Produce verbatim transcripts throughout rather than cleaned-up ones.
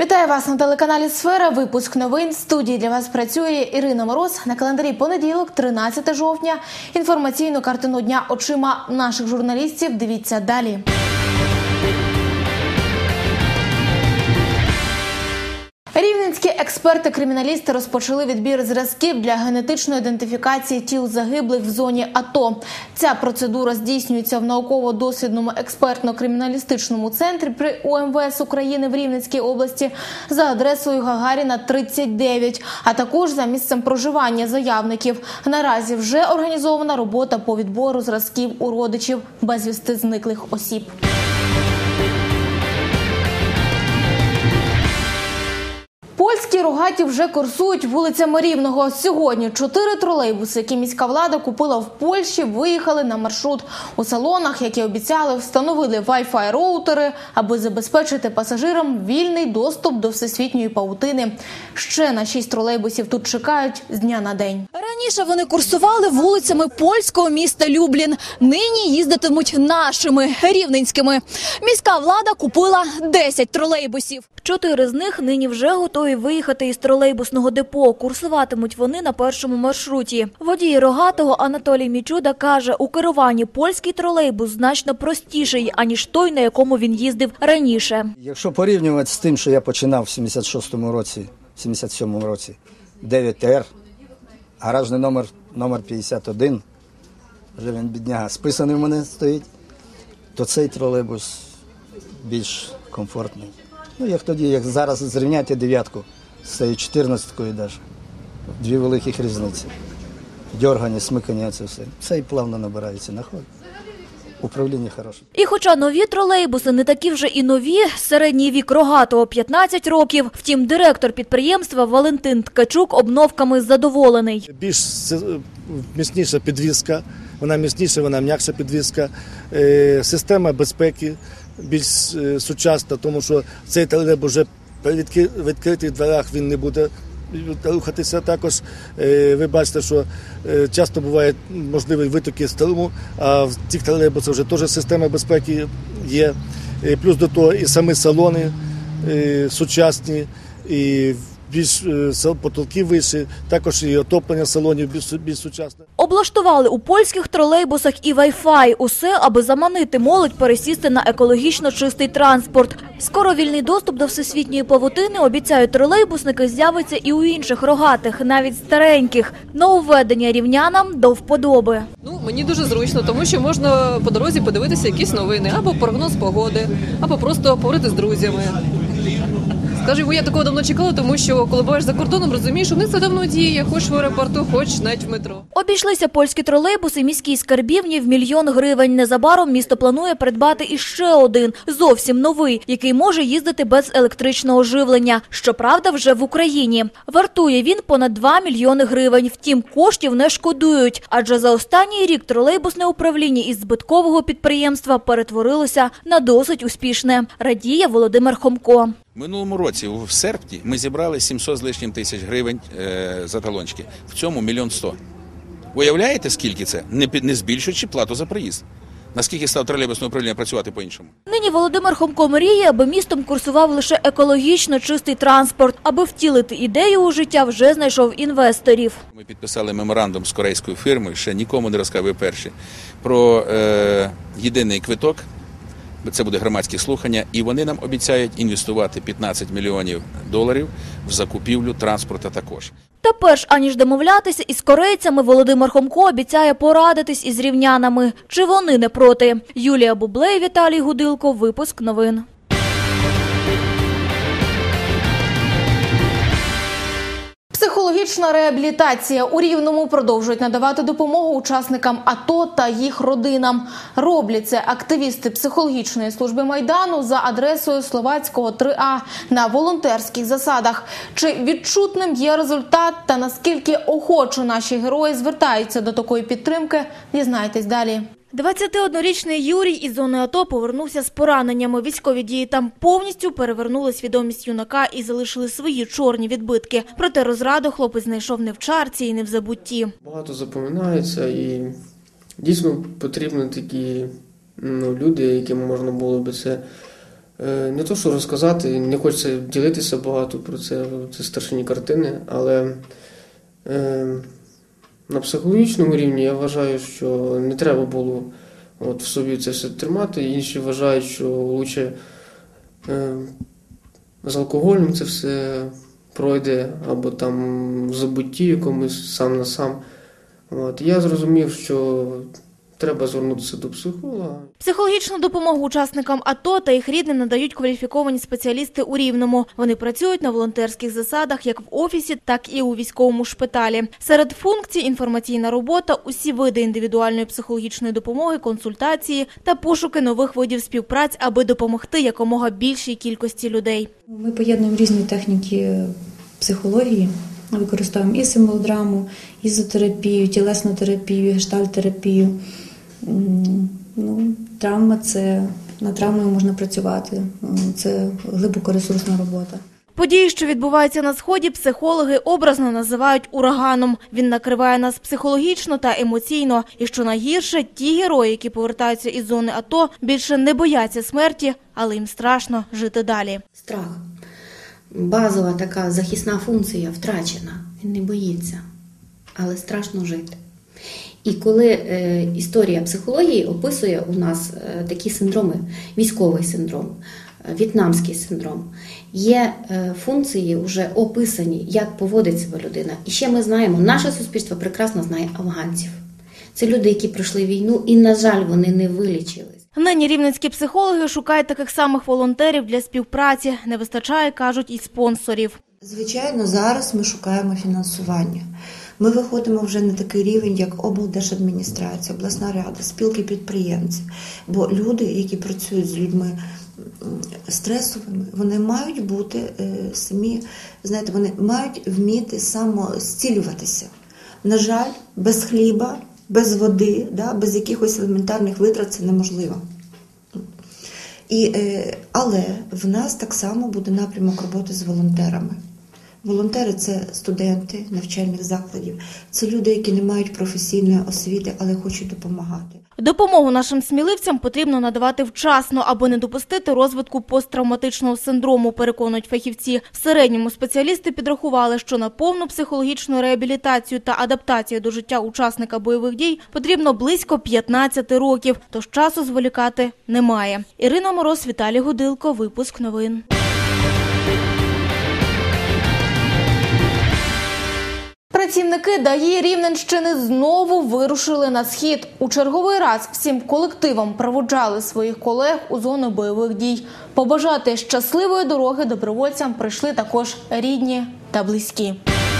Вітаю вас на телеканалі «Сфера». Випуск новин. В студії для вас працює Ірина Мороз. На календарі понеділок, тринадцяте жовтня. Інформаційну картину дня очима наших журналістів дивіться далі. Рівненські експерти-криміналісти розпочали відбір зразків для генетичної ідентифікації тіл загиблих в зоні АТО. Ця процедура здійснюється в науково-дослідному експертно-криміналістичному центрі при У Ем Ве Ес України в Рівненській області за адресою Гагаріна, тридцять дев'ять, а також за місцем проживання заявників. Наразі вже організована робота по відбору зразків у родичів безвісти зниклих осіб. Польські рогаті вже курсують вулицями Рівного. Сьогодні чотири тролейбуси, які міська влада купила в Польщі, виїхали на маршрут. У салонах, як і обіцяли, встановили вай-фай-роутери, аби забезпечити пасажирам вільний доступ до всесвітньої павутини. Ще на шість тролейбусів тут чекають з дня на день. Раніше вони курсували вулицями польського міста Люблін. Нині їздитимуть нашими, рівненськими. Міська влада купила десять тролейбусів. Чотири з них нині вже готові виїхати із тролейбусного депо. Курсуватимуть вони на першому маршруті. Водій рогатого Анатолій Мічуда каже, у керуванні польський тролейбус значно простіший, аніж той, на якому він їздив раніше. Якщо порівнювати з тим, що я починав в сімдесят шостому році, сімдесят сьомому році, дев'ять Т Р, гаражний номер, номер п'ятдесят один, вже він, бідняга, списаний в мене стоїть, то цей тролейбус більш комфортний. Ну, як тоді, як зараз зрівняти дев'ятку з цією чотирнадцяткою навіть. Дві великих різниці. Дьоргання, смикання, це все. Це і плавно набирається на ход. Управління хороше. І хоча нові тролейбуси не такі вже і нові, середній вік рогатого п'ятнадцять років, втім директор підприємства Валентин Ткачук обновками задоволений. Більш міцніша підвізка, вона міцніша, вона м'якша підвізка, система безпеки більш сучасна, тому що цей тролейбус вже при відкритих дверях він не буде рухатися. Також ви бачите, що часто бувають можливі витоки струму, а в цих тролейбусах вже теж система безпеки є. Плюс до того і самі салони сучасні, і більш потолки вищі, також і отоплення салонів більш, більш сучасне. Облаштували у польських тролейбусах і вай-фай. Усе, аби заманити молодь пересісти на екологічно чистий транспорт. Скоро вільний доступ до всесвітньої павутини, обіцяють тролейбусники, з'явиться і у інших рогатих, навіть стареньких. Нововведення рівнянам до вподоби. Ну, мені дуже зручно, тому що можна по дорозі подивитися якісь новини, або прогноз погоди, або просто поговорити з друзями. Скажімо, я такого давно чекала, тому що коли буваєш за кордоном, розумієш, що в них це давно діє, хоч в аеропорту, хоч навіть в метро. Обійшлися польські тролейбуси міській скарбівні в мільйон гривень. Незабаром місто планує придбати іще один, зовсім новий, який може їздити без електричного живлення. Щоправда, вже в Україні. Вартує він понад два мільйони гривень. Втім, коштів не шкодують, адже за останній рік тролейбусне управління із збиткового підприємства перетворилося на досить успішне. Радіє Володимир Хомко. Минулому році, в серпні, ми зібрали сімсот з лишнім тисяч гривень е, за талончики. В цьому мільйон сто. Уявляєте, скільки це? Не, не збільшуючи плату за проїзд. Наскільки став тролейбусне управління працювати по-іншому? Нині Володимир Хомко мріє, аби містом курсував лише екологічно чистий транспорт. Аби втілити ідею у життя, вже знайшов інвесторів. Ми підписали меморандум з корейською фірмою, ще нікому не розказує перші, про е, єдиний квиток. Це буде громадські слухання, і вони нам обіцяють інвестувати п'ятнадцять мільйонів доларів в закупівлю транспорту також. Та перш аніж домовлятися із корейцями, Володимир Хомко обіцяє порадитись із рівнянами. Чи вони не проти? Юлія Бублей, Віталій Гудилко. Випуск новин. Психологічна реабілітація. У Рівному продовжують надавати допомогу учасникам АТО та їх родинам. Роблять це активісти психологічної служби Майдану за адресою Словацького три А на волонтерських засадах. Чи відчутним є результат та наскільки охоче наші герої звертаються до такої підтримки, дізнайтесь далі. двадцятиоднорічний Юрій із зони АТО повернувся з пораненнями. Військові дії там повністю перевернули свідомість юнака і залишили свої чорні відбитки. Проте розраду хлопець знайшов не в чарці і не в забутті. Багато запам'ятається і дійсно потрібні такі ну, люди, яким можна було би це е, не то, що розказати, не хочеться ділитися багато про це, це страшні картини, але е, на психологічному рівні я вважаю, що не треба було от в собі це все тримати. Інші вважають, що краще е, з алкоголем це все пройде, або там в забутті якомусь сам на сам. От. Я зрозумів, що треба звернутися до психолога. Психологічну допомогу учасникам АТО та їх рідним надають кваліфіковані спеціалісти у Рівному. Вони працюють на волонтерських засадах як в офісі, так і у військовому шпиталі. Серед функцій – інформаційна робота, усі види індивідуальної психологічної допомоги, консультації та пошуки нових видів співпраць, аби допомогти якомога більшій кількості людей. Ми поєднуємо різні техніки психології. Використовуємо і символодраму, ізотерапію, тілесну терапію, гештальт-терапію. Ну, травма – це, над травмою можна працювати. Це глибокоресурсна робота. Події, що відбуваються на Сході, психологи образно називають ураганом. Він накриває нас психологічно та емоційно. І що найгірше, ті герої, які повертаються із зони АТО, більше не бояться смерті, але їм страшно жити далі. Страх. Базова така захисна функція втрачена. Він не боїться, але страшно жити. І коли е, історія психології описує у нас е, такі синдроми, військовий синдром, е, в'єтнамський синдром, є е, функції вже описані, як поводить себе людина. І ще ми знаємо, наше суспільство прекрасно знає афганців. Це люди, які пройшли війну і, на жаль, вони не вилічились. Нині рівненські психологи шукають таких самих волонтерів для співпраці. Не вистачає, кажуть, і спонсорів. Звичайно, зараз ми шукаємо фінансування. Ми виходимо вже на такий рівень, як облдержадміністрація, обласна рада, спілки підприємців. Бо люди, які працюють з людьми стресовими, вони мають бути самі, знаєте, вони мають вміти самозцілюватися. На жаль, без хліба, без води, да, без якихось елементарних витрат це неможливо. І, але в нас так само буде напрямок роботи з волонтерами. Волонтери – це студенти навчальних закладів, це люди, які не мають професійної освіти, але хочуть допомагати. Допомогу нашим сміливцям потрібно надавати вчасно, аби не допустити розвитку посттравматичного синдрому, переконують фахівці. В середньому спеціалісти підрахували, що на повну психологічну реабілітацію та адаптацію до життя учасника бойових дій потрібно близько п'ятнадцять років, тож часу зволікати немає. Ірина Мороз, Віталій Гудилко, випуск новин. Працівники ДАІ Рівненщини знову вирушили на схід. У черговий раз всім колективом проводжали своїх колег у зону бойових дій. Побажати щасливої дороги добровольцям прийшли також рідні та близькі.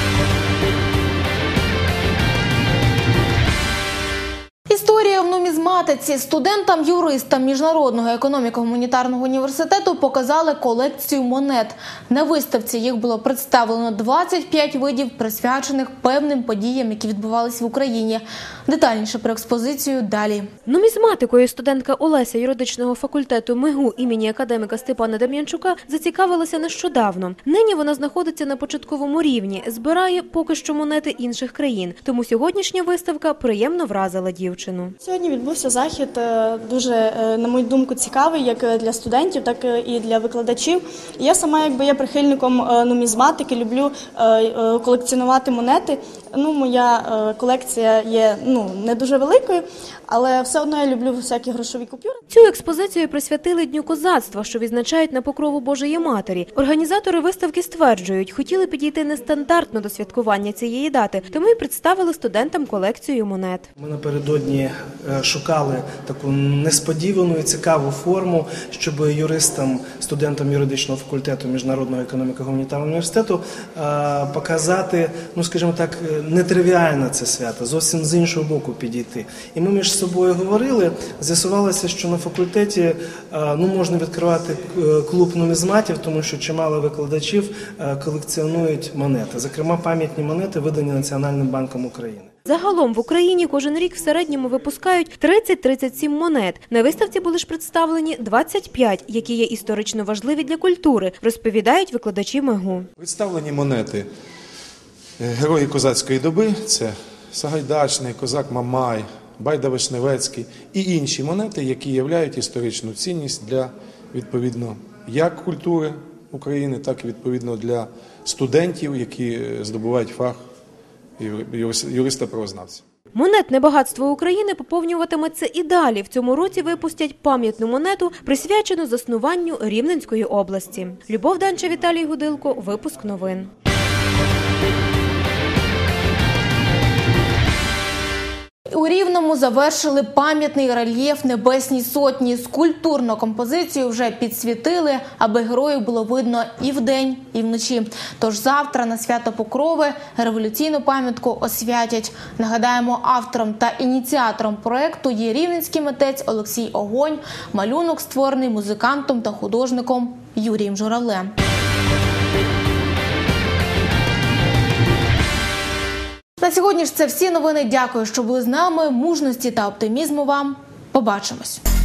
Історія в нумізматиці. Студентам-юристам Міжнародного економіко-гуманітарного університету показали колекцію монет. На виставці їх було представлено двадцять п'ять видів, присвячених певним подіям, які відбувалися в Україні. Детальніше про експозицію далі. Нумізматикою студентка Олеся юридичного факультету МИГУ імені академіка Степана Дем'янчука зацікавилася нещодавно. Нині вона знаходиться на початковому рівні, збирає поки що монети інших країн. Тому сьогоднішня виставка приємно вразила дівчину. Сьогодні відбувся захід дуже, на мою думку, цікавий як для студентів, так і для викладачів. Я сама якби є прихильником нумізматики, люблю колекціонувати монети. Ну, моя колекція є ну, не дуже великою, але все одно я люблю всякі грошові купюри. Цю експозицію присвятили Дню козацтва, що відзначають на Покрову Божої Матері. Організатори виставки стверджують, хотіли підійти нестандартно до святкування цієї дати, тому й представили студентам колекцію монет. Ми напередодні шукали таку несподівану і цікаву форму, щоб юристам, студентам юридичного факультету Міжнародного економіко-гуманітарного університету показати, ну скажімо так, нетривіальне це свято, зовсім з іншого боку підійти. І ми між собою говорили, з'ясувалося, що на факультеті ну, можна відкривати клуб нумізматів, тому що чимало викладачів колекціонують монети, зокрема пам'ятні монети, видані Національним банком України. Загалом в Україні кожен рік в середньому випускають тридцять-тридцять сім монет. На виставці були ж представлені двадцять п'ять, які є історично важливі для культури, розповідають викладачі МИГУ. Представлені монети герої козацької доби – це Сагайдачний, Козак Мамай, Байда Вишневецький і інші монети, які являють історичну цінність для відповідно, як культури України, так і відповідно для студентів, які здобувають фах юриста-правознавця. Монетне багатство України поповнюватиметься і далі. В цьому році випустять пам'ятну монету, присвячену заснуванню Рівненської області. Любов Данча, Віталій Гудилко. Випуск новин. У Рівному завершили пам'ятний рельєф Небесній Сотні. Скульптурну композицію вже підсвітили, аби героїв було видно і вдень, і вночі. Тож завтра на Свято Покрови революційну пам'ятку освятять. Нагадаємо, автором та ініціатором проєкту є рівненський митець Олексій Огонь. Малюнок створений музикантом та художником Юрієм Журавлем. На сьогодні ж це всі новини. Дякую, що були з нами. Мужності та оптимізму вам. Побачимось.